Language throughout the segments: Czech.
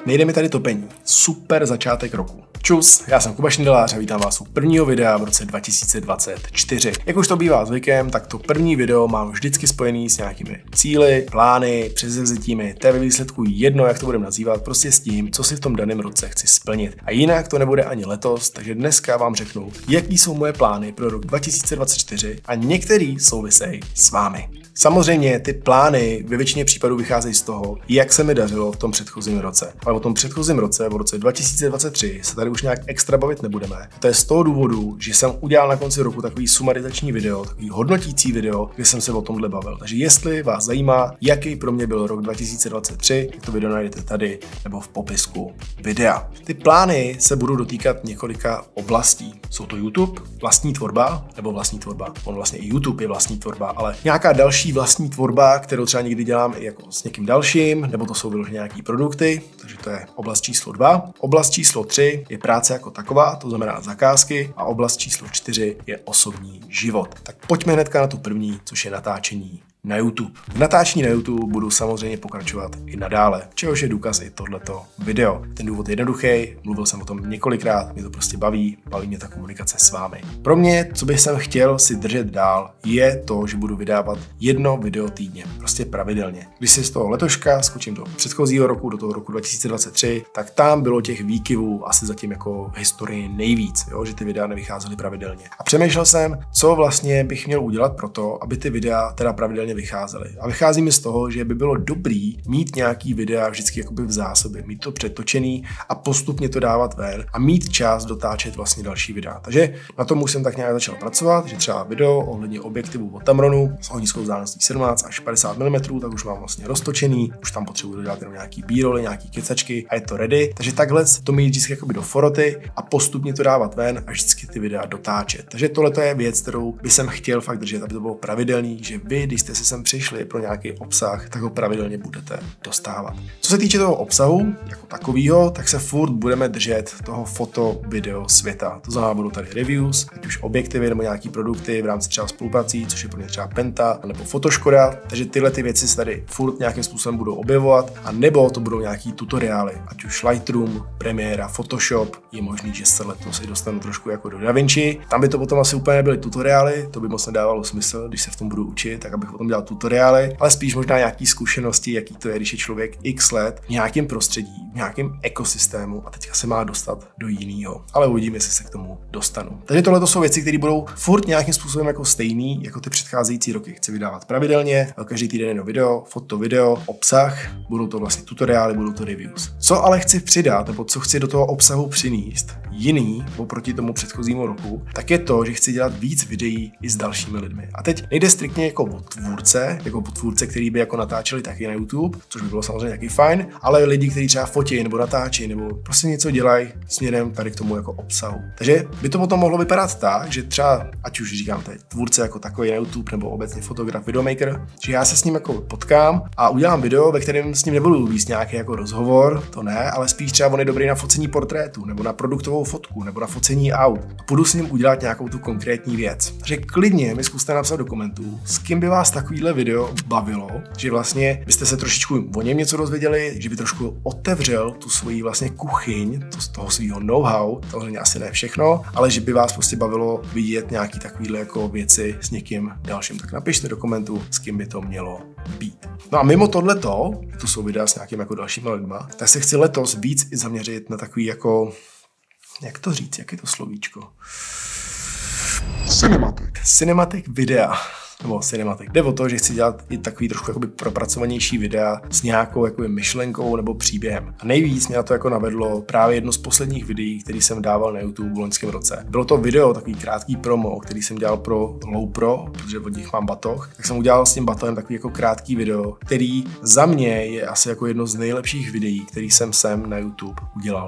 nejde mi tady topení. Super začátek roku. Čus, já jsem Kuba Šindelář a vítám vás u prvního videa v roce 2024. Jak už to bývá zvykem, tak to první video mám vždycky spojený s nějakými cíli, plány, předsevzetími, to je ve výsledku jedno, jak to budeme nazývat, prostě s tím, co si v tom daném roce chci splnit. A jinak to nebude ani letos, takže dneska vám řeknu, jaký jsou moje plány pro rok 2024 a některý souvisejí s vámi. Samozřejmě ty plány ve většině případů vycházejí z toho, jak se mi dařilo v tom předchozím roce. Ale o tom předchozím roce, v roce 2023, se tady už nějak extra bavit nebudeme. To je z toho důvodu, že jsem udělal na konci roku takový sumarizační video, takový hodnotící video, kde jsem se o tomhle bavil. Takže jestli vás zajímá, jaký pro mě byl rok 2023, tak to video najdete tady nebo v popisku videa. Ty plány se budou dotýkat několika oblastí. Jsou to YouTube, vlastní tvorba, nebo vlastní tvorba. On vlastně i YouTube je vlastní tvorba, ale nějaká další vlastní tvorba, kterou třeba někdy dělám i jako s někým dalším, nebo to jsou vyloženě nějaký produkty, takže to je oblast číslo 2. Oblast číslo 3 je práce jako taková, to znamená zakázky, a oblast číslo 4 je osobní život. Tak pojďme hnedka na tu první, což je natáčení na YouTube. V natáčení na YouTube budu samozřejmě pokračovat i nadále, čehož je důkaz i tohleto video. Ten důvod je jednoduchý, mluvil jsem o tom několikrát, mě to prostě baví mě ta komunikace s vámi. Pro mě, co bych jsem chtěl si držet dál, je to, že budu vydávat jedno video týdně, prostě pravidelně. Když si z toho letoška skočím do předchozího roku, do toho roku 2023, tak tam bylo těch výkyvů asi zatím jako v historii nejvíc, jo, že ty videa nevycházely pravidelně. A přemýšlel jsem, co vlastně bych měl udělat pro to, aby ty videa teda pravidelně vycházely. A vychází mi z toho, že by bylo dobrý mít nějaký videa vždycky jakoby v zásobě, mít to přetočený a postupně to dávat ven a mít čas dotáčet vlastně další videa. Takže na tom už jsem tak nějak začal pracovat, že třeba video ohledně objektivu od Tamronu s ohniskou vzdáleností 17 až 50 mm, tak už mám vlastně roztočený, už tam potřebuji dodat jenom nějaký b-roly, nějaký kecačky a je to ready. Takže takhle to mít vždycky jakoby do foroty a postupně to dávat ven a vždycky ty videa dotáčet. Takže tohle je věc, kterou by jsem chtěl fakt držet, aby to bylo pravidelný, že vy, když jste si sem přišli pro nějaký obsah, tak ho pravidelně budete dostávat. Co se týče toho obsahu jako takového, tak se furt budeme držet toho foto, video světa. To znamená, budou tady reviews, ať už objektivy nebo nějaký produkty v rámci třeba spoluprací, což je pro mě třeba Penta nebo Fotoškoda. Takže tyhle ty věci se tady furt nějakým způsobem budou objevovat, a nebo to budou nějaký tutoriály, ať už Lightroom, Premiéra, Photoshop. Je možný, že se letos si dostanu trošku jako do DaVinci. Tam by to potom asi úplně nebyly tutoriály, to by moc nedávalo smysl, když se v tom budu učit, tak abych potom dělal tutoriály, ale spíš možná nějaký zkušenosti, jaký to je, když je člověk x let v nějakém prostředí, v nějakém ekosystému a teďka se má dostat do jiného. Ale uvidíme, jestli se k tomu dostanu. Takže tohle jsou věci, které budou furt nějakým způsobem jako stejný, jako ty předcházející roky. Chci vydávat pravidelně, každý týden jedno video, foto, video, obsah, budou to vlastně tutoriály, budou to reviews. Co ale chci přidat, nebo co chci do toho obsahu přinést, jiný oproti tomu předchozímu roku, tak je to, že chci dělat víc videí i s dalšími lidmi. A teď nejde striktně jako o tvůrce, který by jako natáčeli taky na YouTube, což by bylo samozřejmě taky fajn, ale lidi, kteří třeba fotí nebo natáčí nebo prostě něco dělají směrem tady k tomu jako obsahu. Takže by to potom mohlo vypadat tak, že třeba, ať už říkám teď, tvůrce jako takový na YouTube nebo obecně fotograf, videomaker, že já se s ním jako potkám a udělám video, ve kterém s ním nebudu víc nějaký jako rozhovor, to ne, ale spíš třeba on je dobrý na focení portrétu nebo na produktovou fotku nebo na focení aut. A půjdu s ním udělat nějakou tu konkrétní věc. Takže klidně mi zkuste napsat do komentů, s kým by vás takovýhle video bavilo, že vlastně byste se trošičku o něm něco dozvěděli, že by trošku otevřel tu svoji vlastně kuchyň, z toho svého know-how, samozřejmě asi ne všechno, ale že by vás prostě bavilo vidět nějaký takovýhle jako věci s někým dalším. Tak napište do komentů, s kým by to mělo být. No a mimo tohleto, to jsou videa s nějakým jako dalšíma lidma, tak se chci letos víc i zaměřit na takový jako, jak to říct, jak je to slovíčko? Cinematic videa. Nebo cinematic. Jde o to, že chci dělat i takový trošku jakoby propracovanější videa s nějakou jakoby myšlenkou nebo příběhem. A nejvíc mě na to jako navedlo právě jedno z posledních videí, který jsem dával na YouTube v loňském roce. Bylo to video, takový krátký promo, který jsem dělal pro Lowpro, protože od nich mám batoh. Tak jsem udělal s tím batohem takový jako krátký video, který za mě je asi jako jedno z nejlepších videí, který jsem na YouTube udělal.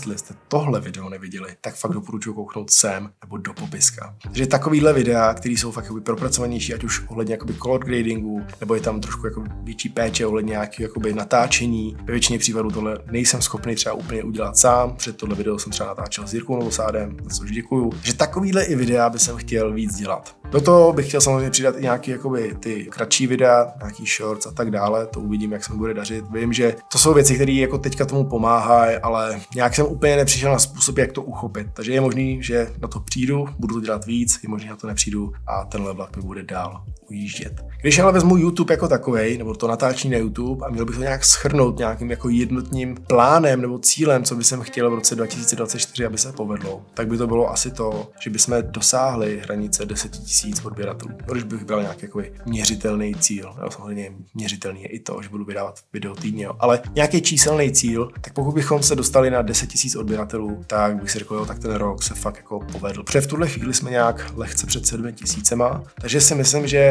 jestli jste tohle video neviděli, tak fakt doporučuji kouknout sem nebo do popiska. Takže takovýhle videa, které jsou fakt jakoby propracovanější, ať už ohledně jakoby color gradingu, nebo je tam trošku jakoby větší péče ohledně nějakého jakoby natáčení. Ve většině případů tohle nejsem schopný třeba úplně udělat sám. Před tohle video jsem třeba natáčel s Jirkou Novosádem, za což děkuju. Takže takovýhle i videa bych chtěl víc dělat. Do toho bych chtěl samozřejmě přidat i nějaký jakoby ty kratší videa, nějaký shorts a tak dále. To uvidím, jak se mi bude dařit. Vím, že to jsou věci, které jako teďka tomu pomáhají, ale nějak jsem úplně nepřišel na způsob, jak to uchopit. Takže je možný, že na to přijdu, budu to dělat víc, je možný, na to nepřijdu a tenhle vlak mi bude dál ujíždět. Když ale vezmu YouTube jako takovej, nebo to natáčení na YouTube a měl bych to nějak shrnout nějakým jako jednotným plánem nebo cílem, co bych chtěl v roce 2024, aby se povedlo, tak by to bylo asi to, že bychom dosáhli hranice 10 000 odběratelů. Když bych bral nějaký jako měřitelný cíl, no, samozřejmě měřitelný je i to, že budu vydávat video týdně, ale nějaký číselný cíl, tak pokud bychom se dostali na 10 000 odběratelů, tak bych si řekl, jo, tak ten rok se fakt jako povedl. Protože v tuhle chvíli jsme nějak lehce před 7 000, takže si myslím, že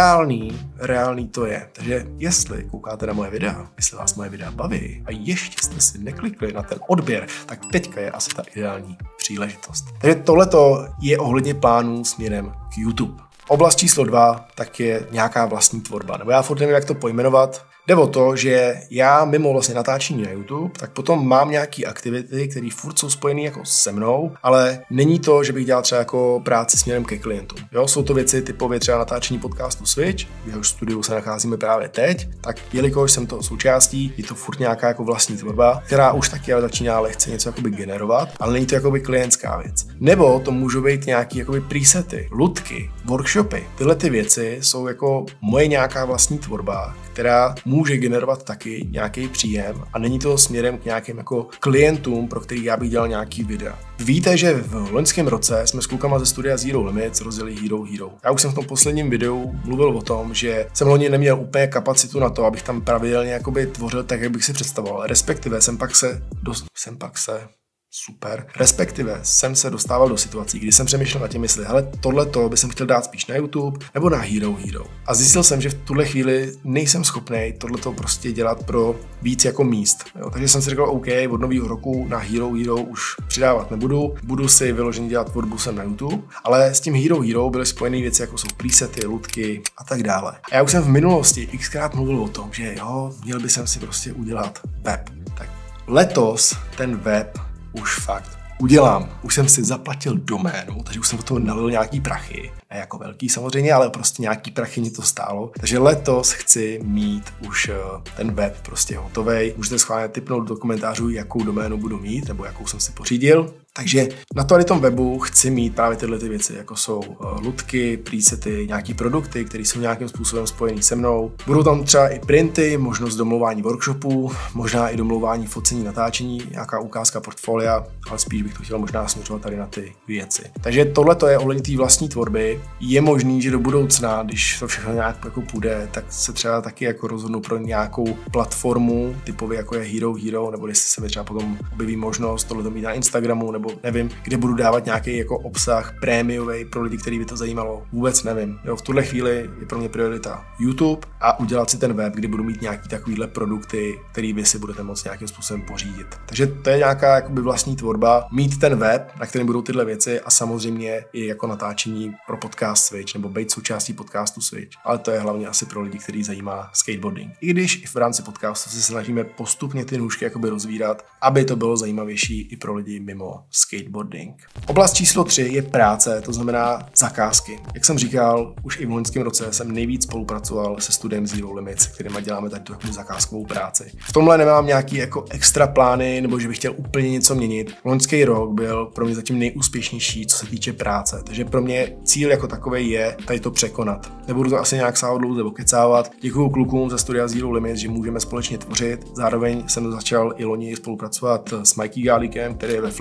reálný to je. Takže jestli koukáte na moje videa, jestli vás moje videa baví a ještě jste si neklikli na ten odběr, tak teďka je asi ta ideální příležitost. Takže tohleto je ohledně plánů směrem k YouTube. Oblast číslo 2 tak je nějaká vlastní tvorba, nebo já furt nevím, jak to pojmenovat. Jde o to, že já mimo vlastně natáčení na YouTube, tak potom mám nějaké aktivity, které furt jsou spojené jako se mnou, ale není to, že bych dělal třeba jako práci směrem ke klientům. Jo, jsou to věci typově třeba natáčení podcastu Switch, v jehož studiu se nacházíme právě teď, tak jelikož jsem toho součástí, je to furt nějaká jako vlastní tvorba, která už taky ale začíná lehce něco jakoby generovat, ale není to jakoby klientská věc. Nebo to můžou být nějaký jakoby presety, lutky, workshopy. Tyhle ty věci jsou jako moje nějaká vlastní tvorba, která může generovat taky nějaký příjem a není to směrem k nějakým jako klientům, pro který já bych dělal nějaký videa. Víte, že v loňském roce jsme s klukama ze studia Zero Limits rozjeli Hero. Já už jsem v tom posledním videu mluvil o tom, že jsem loni neměl úplně kapacitu na to, abych tam pravidelně jakoby tvořil tak, jak bych si představoval. Respektive Respektive jsem se dostával do situací, kdy jsem přemýšlel nad tím, jestli tohleto bych chtěl dát spíš na YouTube nebo na Hero. A zjistil jsem, že v tuhle chvíli nejsem schopný tohleto prostě dělat pro víc jako míst. Jo, takže jsem si řekl, OK, od nového roku na Hero už přidávat nebudu, budu si vyloženě dělat tvorbu sem na YouTube, ale s tím Hero byly spojené věci, jako jsou presety, lutky a tak dále. A já už jsem v minulosti xkrát mluvil o tom, že jo, měl bych si prostě udělat web. Tak letos ten web už fakt udělám. Už jsem si zaplatil doménu, takže už jsem do toho nalil nějaký prachy. Ne jako velký samozřejmě, ale prostě nějaký prachy mě to stálo. Takže letos chci mít už ten web prostě hotovej. Můžete schválně tipnout do komentářů, jakou doménu budu mít, nebo jakou jsem si pořídil. Takže na tom webu chci mít právě tyhle ty věci, jako jsou lutky, presety, nějaký produkty, které jsou nějakým způsobem spojený se mnou. Budou tam třeba i printy, možnost domlouvání workshopů, možná i domlouvání focení, natáčení, nějaká ukázka portfolia, ale spíš bych to chtěl možná směřovat tady na ty věci. Takže tohle to je ohledně té vlastní tvorby. Je možný, že do budoucna, když to všechno nějak jako půjde, tak se třeba taky jako rozhodnu pro nějakou platformu, typově jako je Hero, nebo jestli se mi třeba potom objeví možnost tohle mít na Instagramu, nebo nevím, kde budu dávat nějaký jako obsah prémiový pro lidi, který by to zajímalo. Vůbec nevím. Jo, v tuhle chvíli je pro mě priorita YouTube a udělat si ten web, kde budu mít nějaký takovýhle produkty, který vy si budete moct nějakým způsobem pořídit. Takže to je nějaká jakoby vlastní tvorba, mít ten web, na kterém budou tyhle věci a samozřejmě i jako natáčení pro podcast Switch nebo být součástí podcastu Switch. Ale to je hlavně asi pro lidi, který zajímá skateboarding. I když i v rámci podcastu se snažíme postupně ty nůžky jakoby rozvírat, aby to bylo zajímavější i pro lidi mimo skateboarding. Oblast číslo 3 je práce, to znamená zakázky. Jak jsem říkal, už i v loňském roce jsem nejvíc spolupracoval se studiem Zero Limits, kterýma děláme tady tu zakázkovou práci. V tomhle nemám nějaký jako extra plány, nebo že bych chtěl úplně něco měnit. Loňský rok byl pro mě zatím nejúspěšnější, co se týče práce, takže pro mě cíl jako takový je tady to překonat. Nebudu to asi nějak sáhodlouze nebo kecávat. Děkuju klukům ze studia Zero Limits, že můžeme společně tvořit. Zároveň jsem začal i loni spolupracovat s Mikey Gálíkem, který je ve Flexdogu.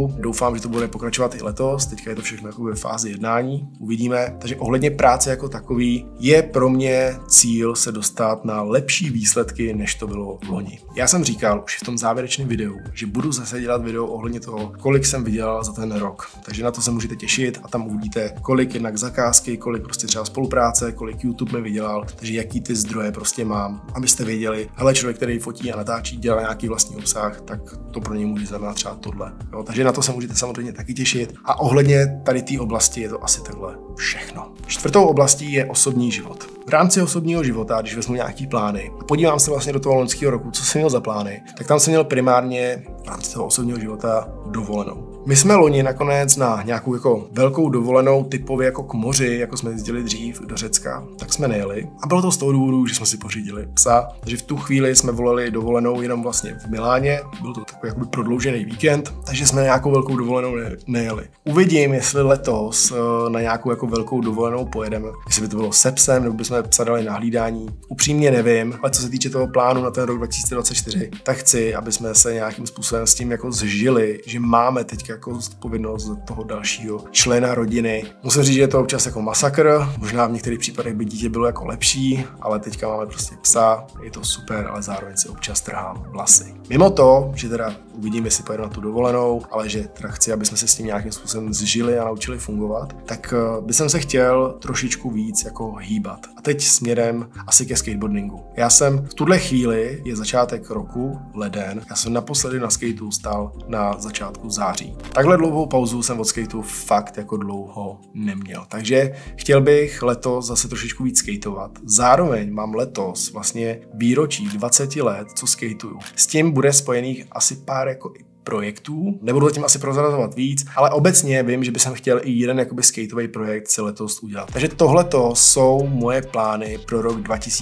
roku. Doufám, že to bude pokračovat i letos. Teďka je to všechno jako ve fázi jednání. Uvidíme. Takže ohledně práce jako takový je pro mě cíl se dostat na lepší výsledky, než to bylo v loni. Já jsem říkal už v tom závěrečném videu, že budu zase dělat video ohledně toho, kolik jsem vydělal za ten rok. Takže na to se můžete těšit a tam uvidíte, kolik jednak zakázky, kolik prostě třeba spolupráce, kolik YouTube mi vydělal, takže jaký ty zdroje prostě mám, abyste věděli, hele, člověk, který fotí a natáčí, dělá nějaký vlastní obsah, tak to pro něj může znamenat třeba tohle. Jo, takže na to se můžete samozřejmě taky těšit. A ohledně tady té oblasti je to asi takhle všechno. Čtvrtou oblastí je osobní život. V rámci osobního života, když vezmu nějaký plány a podívám se vlastně do toho loňského roku, co jsem měl za plány, tak tam jsem měl primárně v rámci toho osobního života dovolenou. My jsme loni nakonec na nějakou jako velkou dovolenou typově jako k moři, jako jsme jezdili dřív do Řecka, tak jsme nejeli. A bylo to z toho důvodu, že jsme si pořídili psa, takže v tu chvíli jsme volili dovolenou jenom vlastně v Miláně. Byl to takový jakoby prodloužený víkend, takže jsme na nějakou velkou dovolenou nejeli. Uvidím, jestli letos na nějakou jako velkou dovolenou pojedeme, jestli by to bylo se psem, nebo bychom psa dali na hlídání. Upřímně nevím, ale co se týče toho plánu na ten rok 2024, tak chci, aby jsme se nějakým způsobem s tím jako zžili, že máme teď jako zodpovědnost za toho dalšího člena rodiny. Musím říct, že je to občas jako masakr, možná v některých případech by dítě bylo jako lepší, ale teďka máme prostě psa, je to super, ale zároveň si občas trhám vlasy. Mimo to, že teda uvidím, jestli pojedu na tu dovolenou, ale že teda chci, aby jsme se s tím nějakým způsobem zžili a naučili fungovat, tak bych se chtěl trošičku víc jako hýbat. A teď směrem asi ke skateboardingu. Já jsem v tuhle chvíli, je začátek roku, leden, já jsem naposledy na skateu stál na začátku září. Takhle dlouhou pauzu jsem od skateu fakt jako dlouho neměl. Takže chtěl bych letos zase trošičku víc skateovat. Zároveň mám letos vlastně výročí 20 let, co skateuju. S tím bude spojených asi pár jako projektů. Nebudu tím asi prozrazovat víc, ale obecně vím, že bych chtěl i jeden jakoby skateový projekt si letos udělat. Takže tohleto jsou moje plány pro rok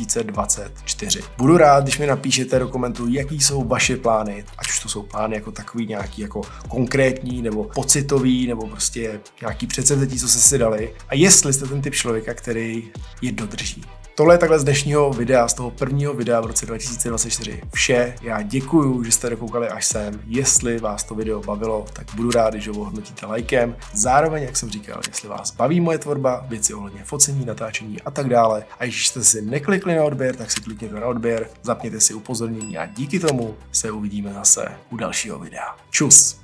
2024. Budu rád, když mi napíšete do komentů, jaký jsou vaše plány, ať už to jsou plány jako takový nějaký jako konkrétní nebo pocitový nebo prostě nějaký předsevzetí, co jste si dali a jestli jste ten typ člověka, který je dodrží. Tohle je takhle z dnešního videa, z toho prvního videa v roce 2024 vše. Já děkuju, že jste dokoukali až sem. Jestli vás to video bavilo, tak budu rád, že ho hodnotíte lajkem. Zároveň, jak jsem říkal, jestli vás baví moje tvorba, věci ohledně focení, natáčení a tak dále. A když jste si neklikli na odběr, tak si klikněte na odběr, zapněte si upozornění a díky tomu se uvidíme zase u dalšího videa. Čus!